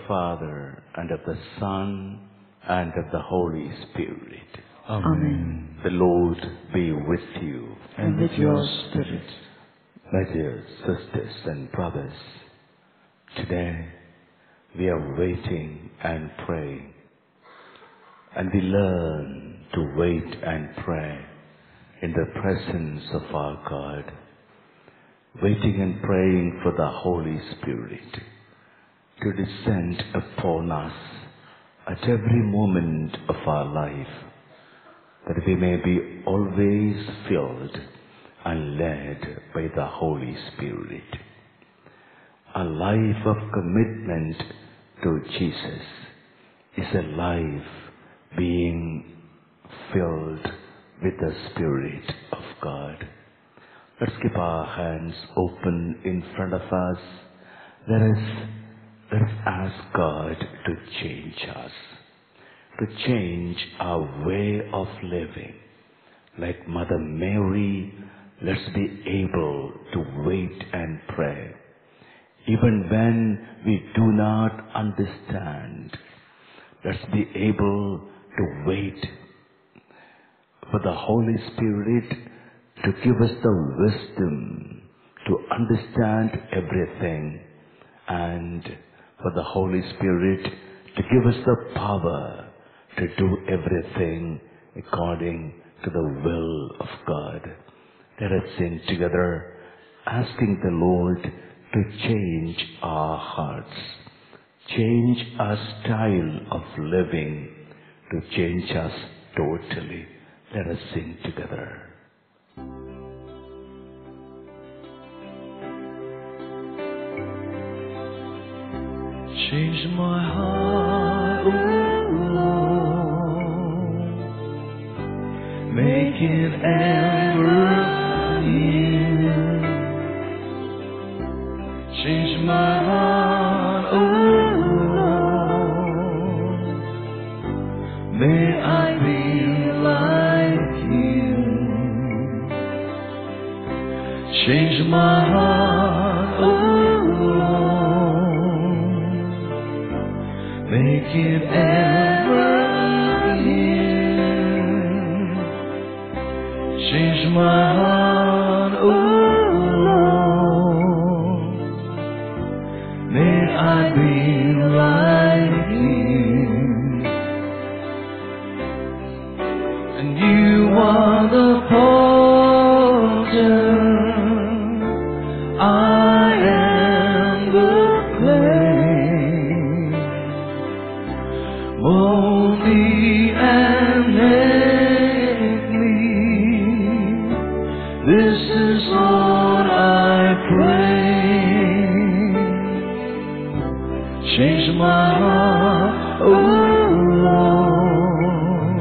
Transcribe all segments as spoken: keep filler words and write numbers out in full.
Father, and of the Son, and of the Holy Spirit. Amen. The Lord be with you. And with your spirit. My dear sisters and brothers, today we are waiting and praying. And we learn to wait and pray in the presence of our God. Waiting and praying for the Holy Spirit to descend upon us at every moment of our life, that we may be always filled and led by the Holy Spirit. A life of commitment to Jesus is a life being filled with the Spirit of God. Let's keep our hands open in front of us. Let us, let us ask God to change us, to change our way of living. Like Mother Mary, let's be able to wait and pray. Even when we do not understand, let's be able to wait for the Holy Spirit to give us the wisdom to understand everything, and for the Holy Spirit to give us the power to do everything according to the will of God. Let us sing together, asking the Lord to change our hearts, change our style of living, to change us totally. Let us sing together. Change my heart, oh Lord, make it ever new. Change my heart, oh Lord, may I be like you. Change my heart, oh Lord, make it ever new. Change my heart, oh Lord, may I be like you. And you are the potter, I am the clay. Mold me and make me, this is what I pray. Change my heart, oh Lord,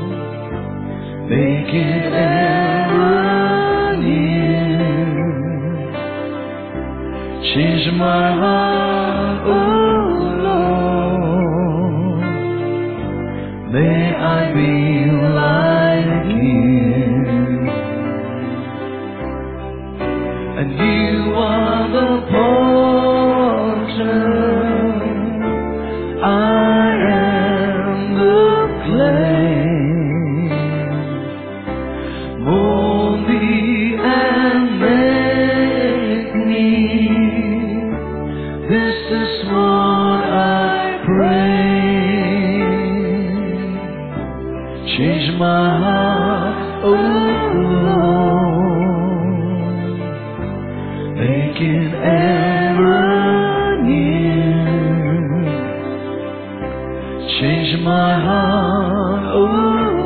make it ever new. Change my heart, oh Lord, may I be like you. And you are the potter, I am the clay. Mold me and make me, this is what I pray. Change my heart, oh Lord, make it ever new. Change my heart, oh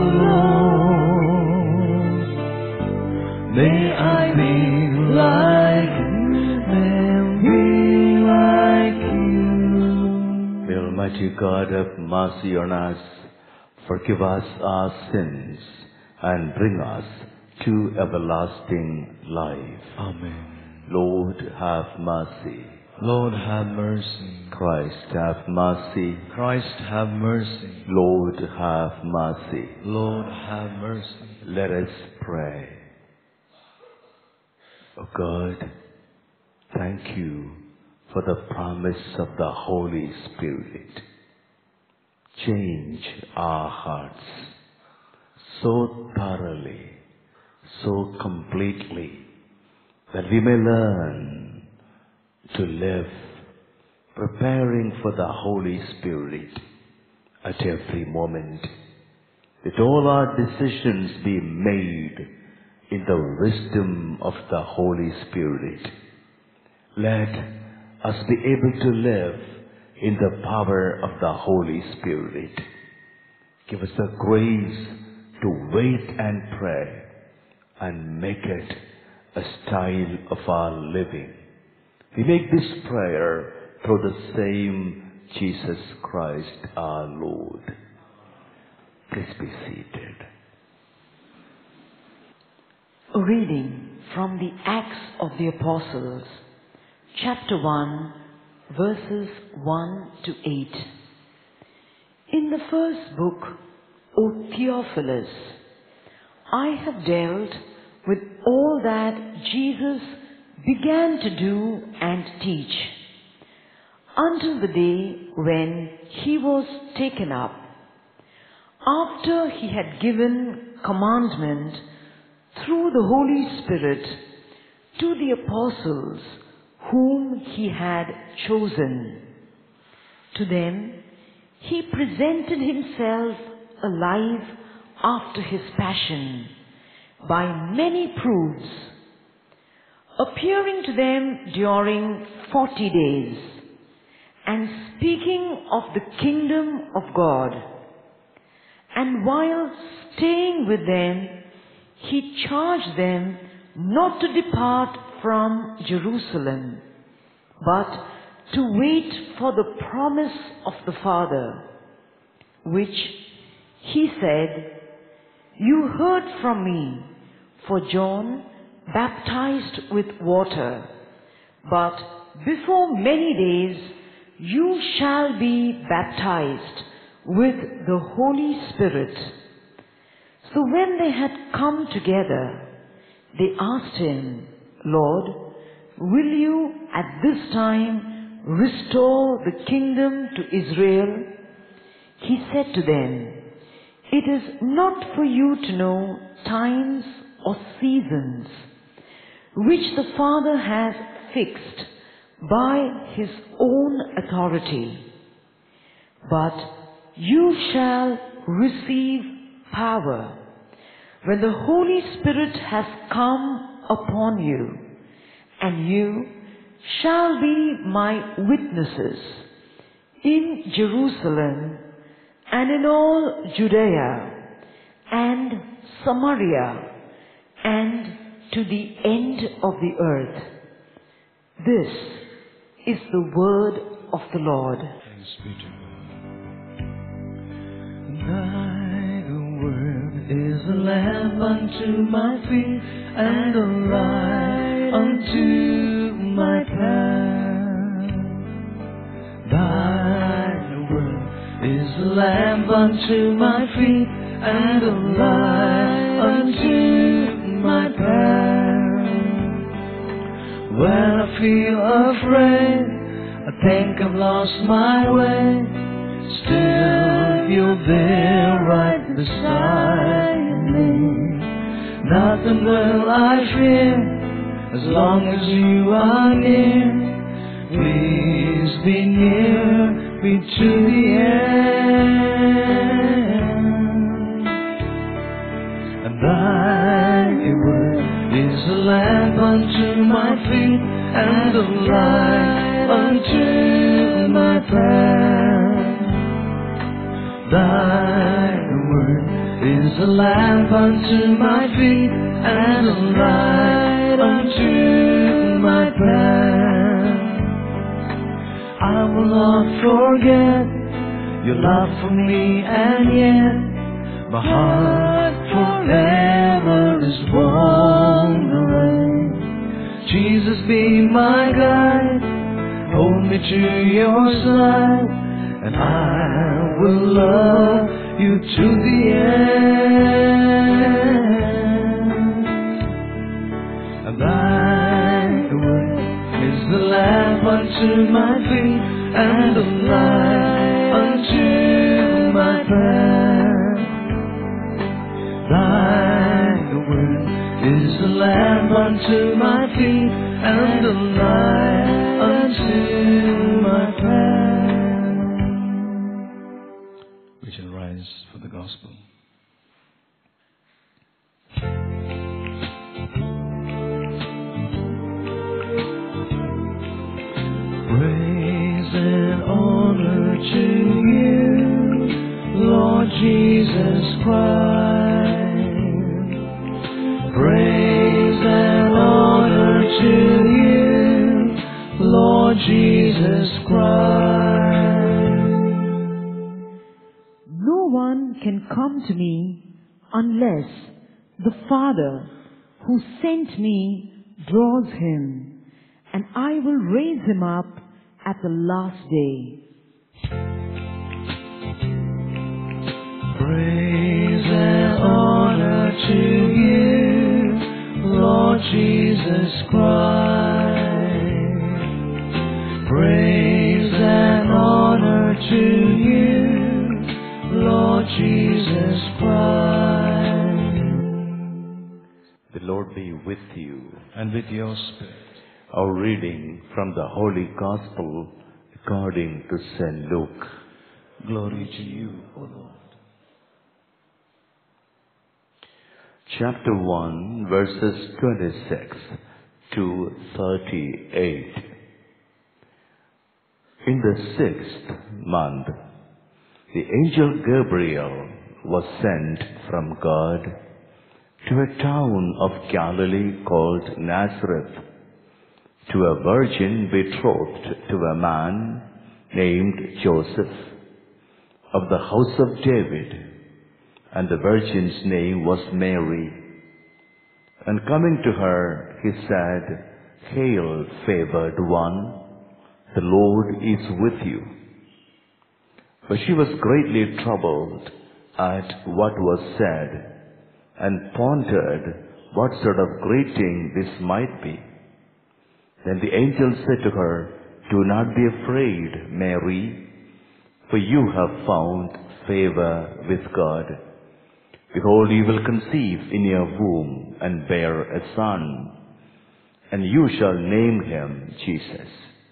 Lord, may I be like you, may I be like you. May Almighty God have mercy on us, forgive us our sins, and bring us to everlasting life. Amen. Lord, have mercy. Lord, have mercy. Christ, have mercy. Christ, have mercy. Lord, have mercy. Lord, have mercy. Let us pray. O God, thank you for the promise of the Holy Spirit. Change our hearts so thoroughly, so completely, that we may learn to live preparing for the Holy Spirit at every moment. Let all our decisions be made in the wisdom of the Holy Spirit. Let us be able to live in the power of the Holy Spirit. Give us the grace to wait and pray and make it a style of our living. We make this prayer through the same Jesus Christ our Lord. Please be seated. A reading from the Acts of the Apostles, chapter one, verses one to eight. In the first book, O Theophilus, I have dealt with all that Jesus began to do and teach, until the day when he was taken up, after he had given commandment through the Holy Spirit to the apostles whom he had chosen. To them he presented himself alive after his passion by many proofs, appearing to them during forty days, and speaking of the kingdom of God. And while staying with them, he charged them not to depart from Jerusalem, but to wait for the promise of the Father, which he said, "You heard from me, for John baptized with water, but before many days you shall be baptized with the Holy Spirit." So when they had come together, they asked him, "Lord, will you at this time restore the kingdom to Israel?" He said to them, "It is not for you to know times or seasons which the Father has fixed by his own authority, but you shall receive power when the Holy Spirit has come upon you, and you shall be my witnesses in Jerusalem and in all Judea and Samaria and to the end of the earth." This is the word of the Lord. Thanks be to God. Thy word is a lamp unto my feet and a light unto my path. Thy word is a lamp unto my feet and a light unto my path. When I feel afraid, I think I've lost my way, still you're there right beside me. Nothing will I fear, as long as you are near. Please be near me to the end. And thy word is a lamp unto my feet and a light unto my path. Thy word is a lamp unto my feet and a light unto my path. I will not forget your love for me, and yet my heart forever is wandering. Jesus, be my guide, hold me to your side, and I will love you to the end. And thy word is the lamp unto unto my feet and a light unto my path. Thy word is a lamp unto my feet and a light unto my path. We shall rise for the gospel. Praise and honor to you, Lord Jesus Christ. Praise and honor to you, Lord Jesus Christ. No one can come to me unless the Father who sent me draws him, and I will raise him up at the last day. Praise and honor to you, Lord Jesus Christ. Praise and honor to you, Lord Jesus Christ. The Lord be with you. And with your spirit. Our reading from the Holy Gospel according to Saint Luke. Glory to you, O Lord. Chapter one, verses twenty-six to thirty-eight. In the sixth month, the angel Gabriel was sent from God to a town of Galilee called Nazareth, to a virgin betrothed to a man named Joseph, of the house of David, and the virgin's name was Mary. And coming to her, he said, Hail, favored one, the Lord is with you. But she was greatly troubled at what was said, and pondered what sort of greeting this might be. Then the angel said to her, Do not be afraid, Mary, for you have found favor with God. Behold, you will conceive in your womb and bear a son, and you shall name him Jesus.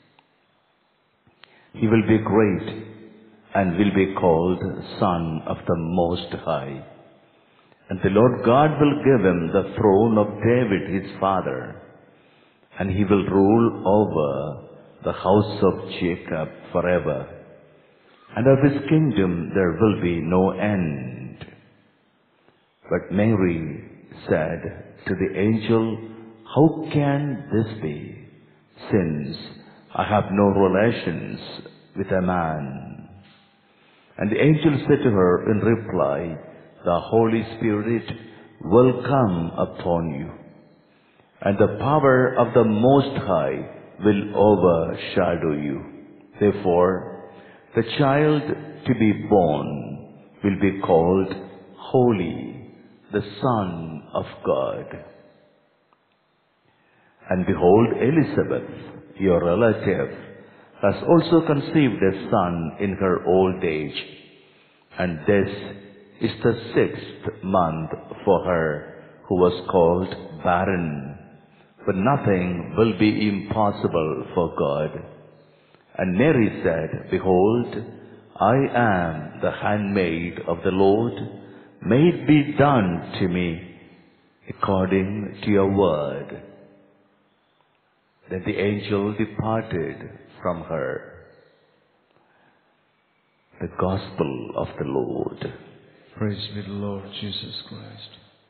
He will be great and will be called Son of the Most High. And the Lord God will give him the throne of David his father, and he will rule over the house of Jacob forever, and of his kingdom there will be no end. But Mary said to the angel, How can this be, since I have no relations with a man? And the angel said to her in reply, The Holy Spirit will come upon you, and the power of the Most High will overshadow you. Therefore, the child to be born will be called Holy, the Son of God. And behold, Elizabeth, your relative, has also conceived a son in her old age, and this is the sixth month for her who was called barren. But nothing will be impossible for God. And Mary said, Behold, I am the handmaid of the Lord. May it be done to me according to your word. Then the angel departed from her. The Gospel of the Lord. Praise be the Lord Jesus Christ.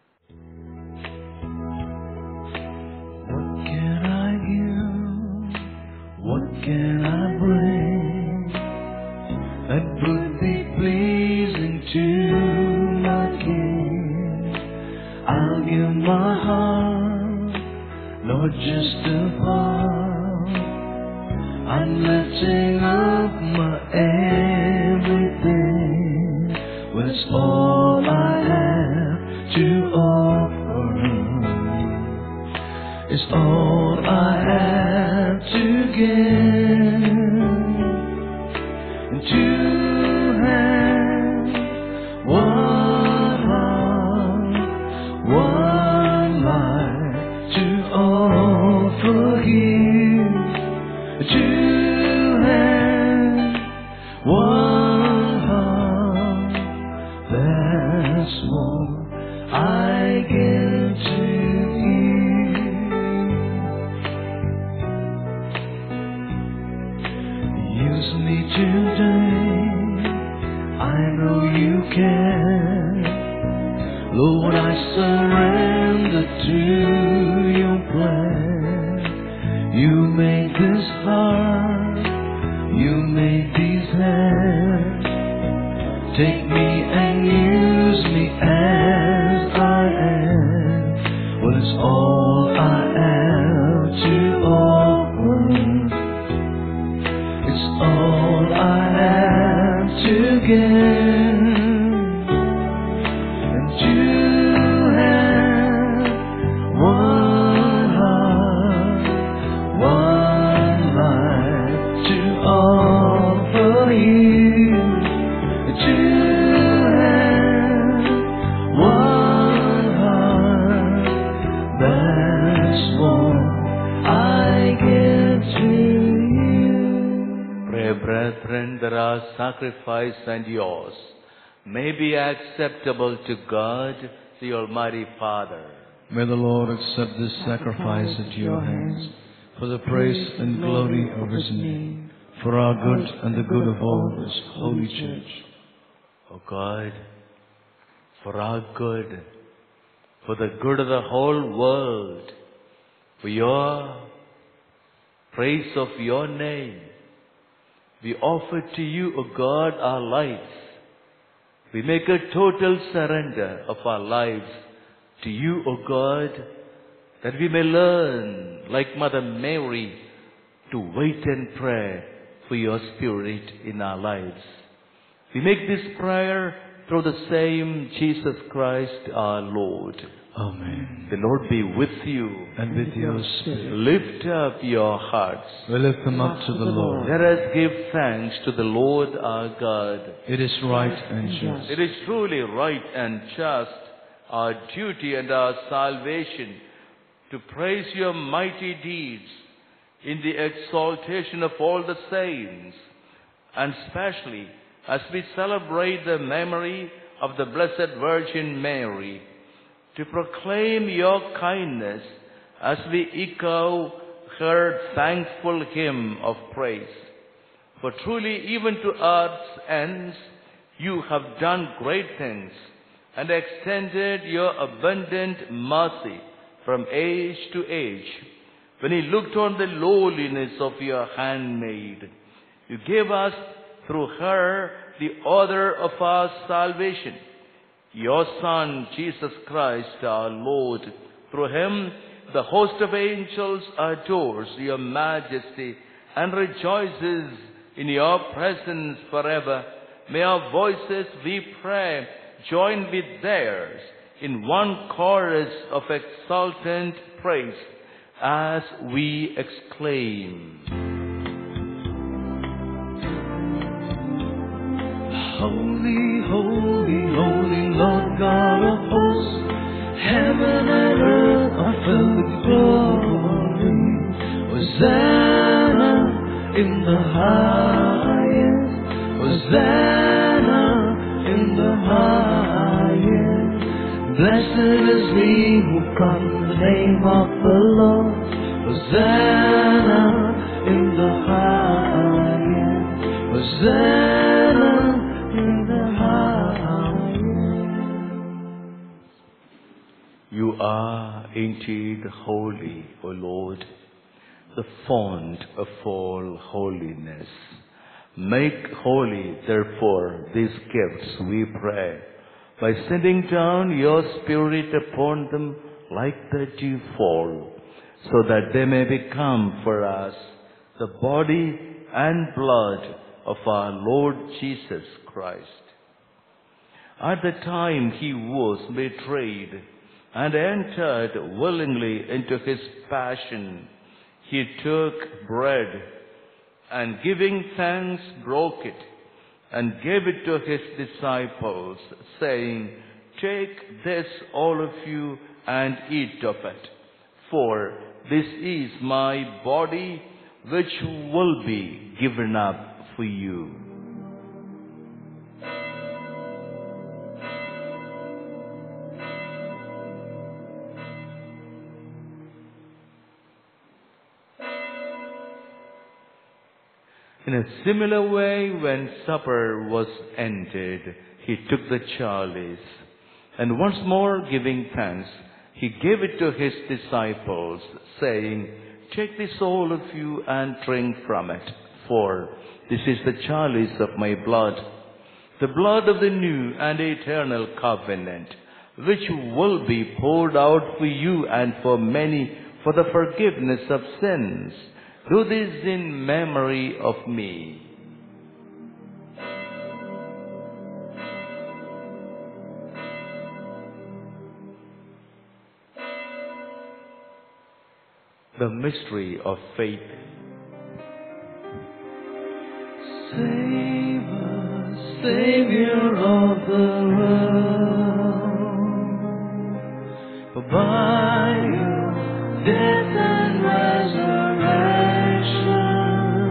What can I give? What can I bring that would be pleasing to my King? I'll give my heart, Lord, just a part. I'm lifting up my everything. It's all I have to offer. is all I have to give. And to have one heart, one life to offer you. To have one heart, that's all I give to you. Use me today, I know you can. Lord, I surrender to your plan. You make this heart, you make these hands. Take me and use me as I am. Well, it's all I have to offer. It's all I have to give. And to have one heart, one life to offer you. To have one heart, that's all I give to you. Pray, brethren, that our sacrifice and yours may be acceptable to God, the Almighty Father. May the Lord accept this sacrifice at your hands, for the praise and glory of his name, for our good and the good of all his holy church. O God, for our good, for the good of the whole world, for your praise of your name, we offer to you, O God, our lives. We make a total surrender of our lives to you, O God, that we may learn, like Mother Mary, to wait and pray for your Spirit in our lives. We make this prayer through the same Jesus Christ our Lord. Amen. The Lord be with you. And with your spirit. Lift up your hearts. We lift them up to the Lord. Let us give thanks to the Lord our God. It is right and just. It is truly right and just, our duty and our salvation, to praise your mighty deeds in the exaltation of all the saints, and especially as we celebrate the memory of the Blessed Virgin Mary, to proclaim your kindness as we echo her thankful hymn of praise. For truly, even to earth's ends, you have done great things and extended your abundant mercy from age to age. When you looked on the lowliness of your handmaid, you gave us through her the author of our salvation, your Son, Jesus Christ, our Lord. Through him, the host of angels adores your majesty and rejoices in your presence forever. May our voices, we pray, join with theirs in one chorus of exultant praise as we exclaim, Holy, holy, holy Lord God of hosts, heaven and earth are filled with glory. Hosanna in the highest, Hosanna in the highest. Blessed is he who comes in the name of the Lord. Hosanna in the highest, Hosanna in the highest. You are indeed holy, O Lord, the font of all holiness. Make holy, therefore, these gifts, we pray, by sending down your Spirit upon them like the dewfall, so that they may become for us the body and blood of our Lord Jesus Christ. At the time he was betrayed, and entered willingly into his passion, he took bread, and giving thanks broke it, and gave it to his disciples, saying, "Take this, all of you, and eat of it, for this is my body, which will be given up for you." In a similar way, when supper was ended, he took the chalice, and once more giving thanks, he gave it to his disciples, saying, "Take this, all of you, and drink from it, for this is the chalice of my blood, the blood of the new and eternal covenant, which will be poured out for you and for many for the forgiveness of sins. Do this in memory of me." The mystery of faith. Save us, Savior of the world, for by your death and resurrection,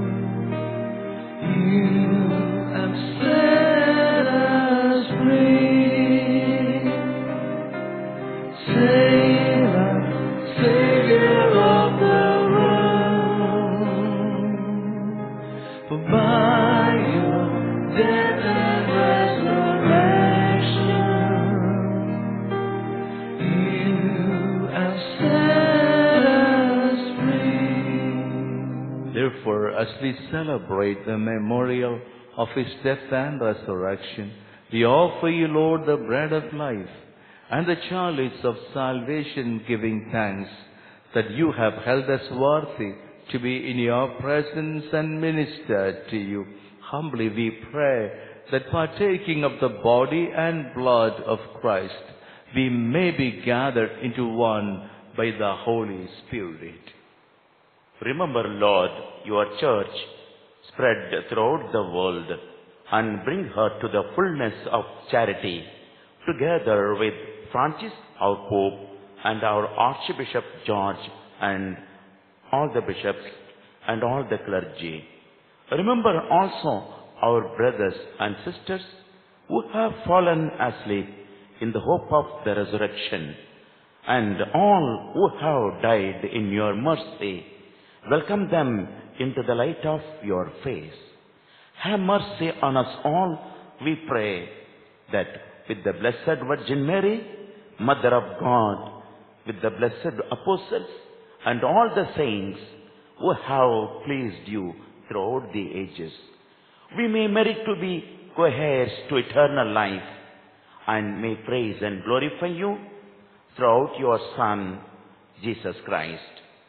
you have set us free. Save us, Savior of the world, for by your death and resurrection, you have set us free. Therefore, as we celebrate the memorial of his death and resurrection, we offer you, Lord, the bread of life and the chalice of salvation, giving thanks that you have held us worthy to be in your presence and minister to you. Humbly we pray that, partaking of the body and blood of Christ, we may be gathered into one by the Holy Spirit. Remember, Lord, your church spread throughout the world, and bring her to the fullness of charity, together with Francis, our Pope, and our Archbishop George, and all the bishops, and all the clergy. Remember also our brothers and sisters who have fallen asleep in the hope of the resurrection, and all who have died in your mercy. Welcome them into the light of your face. Have mercy on us all, we pray, that with the Blessed Virgin Mary, Mother of God, with the blessed apostles and all the saints who have pleased you throughout the ages, we may merit to be co-heirs to eternal life, and may praise and glorify you throughout your Son, Jesus Christ.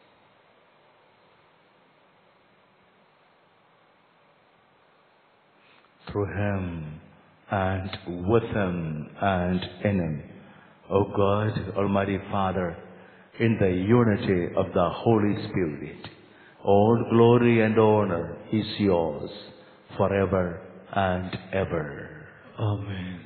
Through him, and with him, and in him, O God, Almighty Father, in the unity of the Holy Spirit, all glory and honor is yours forever and ever. Amen.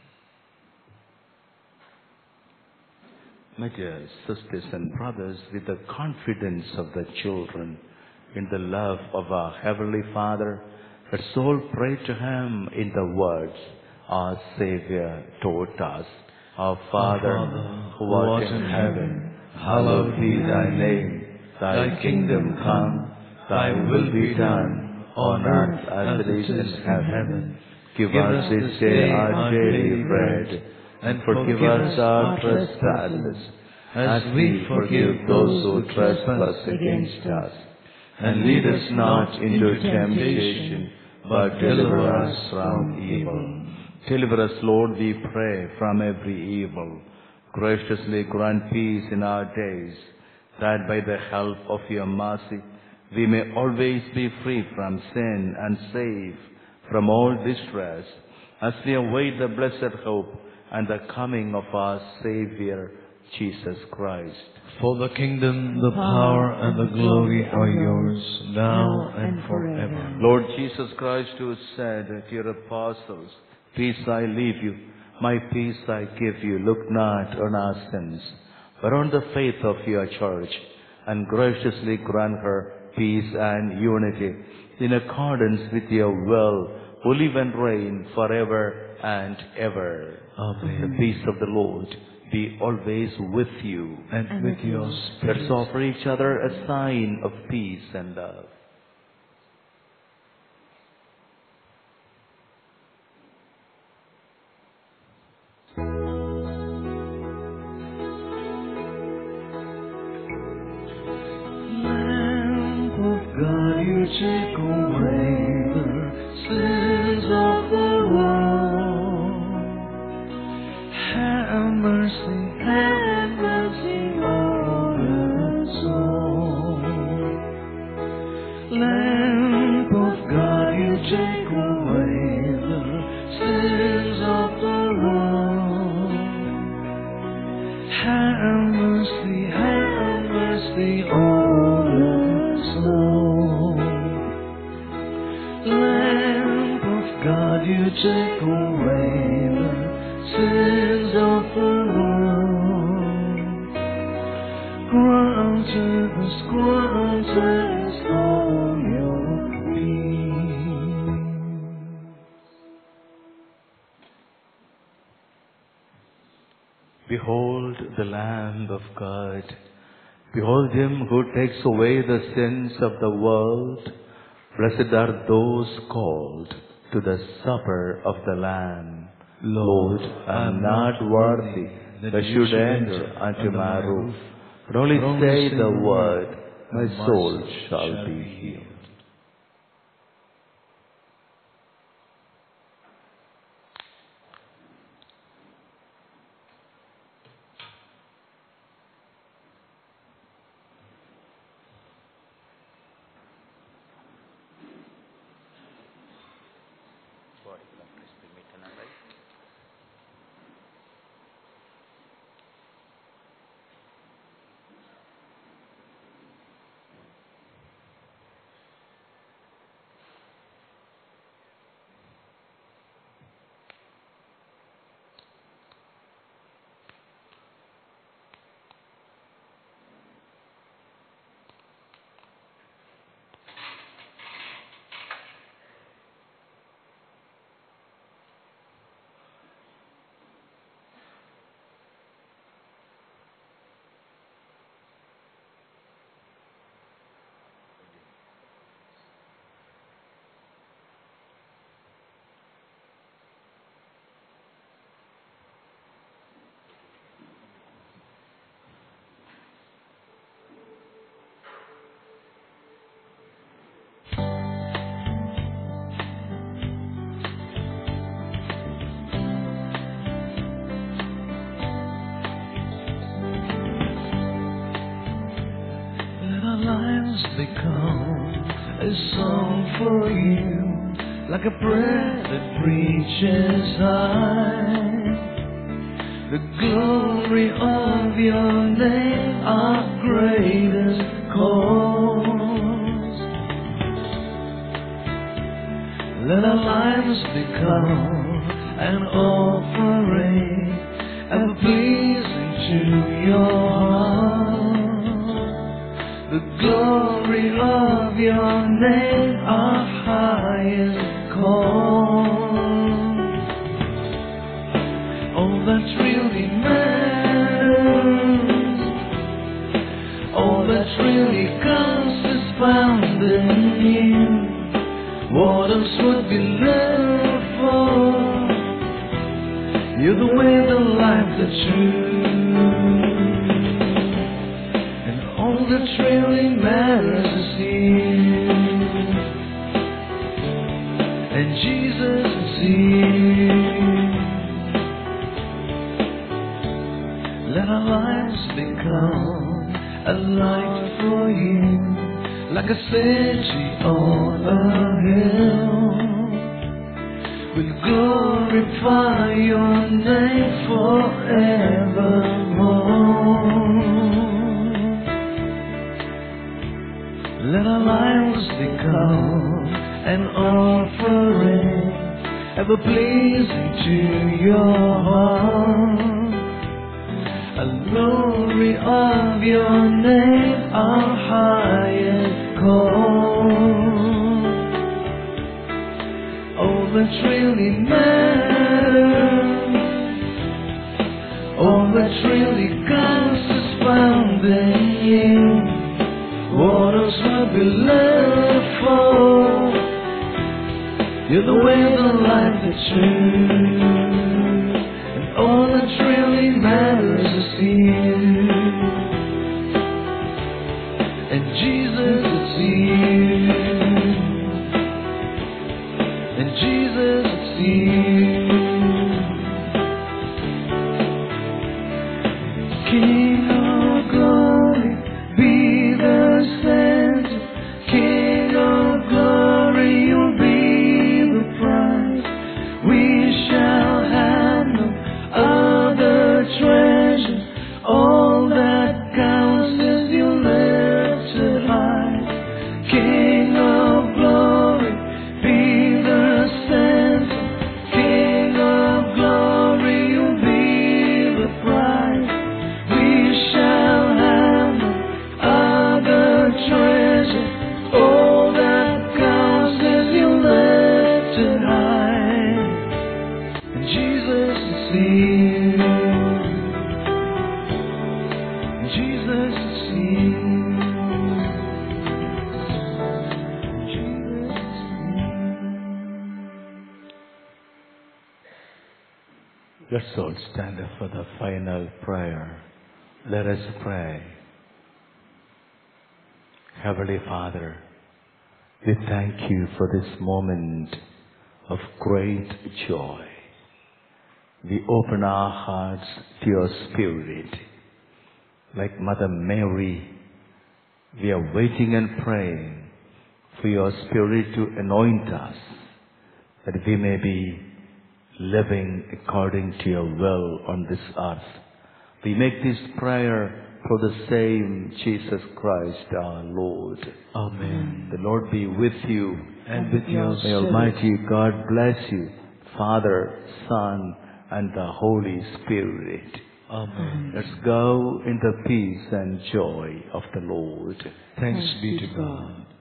My dear sisters and brothers, with the confidence of the children in the love of our Heavenly Father, let's all pray to him in the words our Savior taught us. Our Father, who art in heaven, hallowed be thy name. Thy kingdom come, thy will be done, on earth as it is in heaven. Give us this day our daily bread, and forgive us our trespasses, as we forgive those who trespass against us. And lead us not into temptation, but deliver us from evil. Deliver us, Lord, we pray, from every evil. Graciously grant peace in our days, that by the help of your mercy we may always be free from sin and safe from all distress, as we await the blessed hope and the coming of our Savior, Jesus Christ. For the kingdom, the power, and the glory are yours, now and forever. Lord Jesus Christ, who said to your apostles, "Peace I leave you, my peace I give you. Look not on our sins, but on the faith of your church, and graciously grant her peace and unity, in accordance with your will, who live and reign forever and ever." Amen. The peace of the Lord be always with you. And, And with with your yours. spirit. Let's offer each other a sign of peace and love. Lamb of God, you take away the sins of the world. Have mercy, have mercy on us all. Lamb of God, you take away the sins of the world. Have mercy, have mercy on us all. Lamb of God, you take away the sins of the world. Grant us, grant us all your peace. Behold the Lamb of God. Behold him who takes away the sins of the world. Blessed are those called to the supper of the Lamb. Lord, I am not worthy that you should enter under my roof, but only say the word, my soul shall be healed. Lives become a song for you, like a prayer that reaches high. The glory of your name, our greatest cause. Let our lives become an offering, ever pleasing to your heart. The glory of your name, our highest call. All that really matters, all that really counts is found in you. What else would be left for? You're the way, the life, the truth. All that really matters is you, and Jesus is here. Let our lives become a light for you, like a city on a hill, will glorify your name forevermore. Let our lives become an offering, ever pleasing to your heart. A glory of your name, our highest call. All that really matters, all that really counts is found in you. What else would be left for? You're the way, the life, the truth, and all that really matters is you. And Jesus, it's you. And Jesus, it's you. King of glory, be the center. King of glory, you'll be the prize. We shall have no other treasure. All that counts is you lifted high. King of glory, be the center. King of glory, you'll be the prize. We shall have no other treasure. All that counts is you lifted high. And Jesus is here. And Jesus is here. And Jesus is here. Let's all stand up for the final prayer. Let us pray. Heavenly Father, we thank you for this moment of great joy. We open our hearts to your Spirit. Like Mother Mary, we are waiting and praying for your Spirit to anoint us, that we may be living according to your will on this earth. We make this prayer for the same Jesus Christ our Lord. Amen. The Lord be with you. And with your May spirit. Almighty God bless you, Father, Son, and the Holy Spirit. Amen. Let's go in the peace and joy of the Lord. Thanks be to God.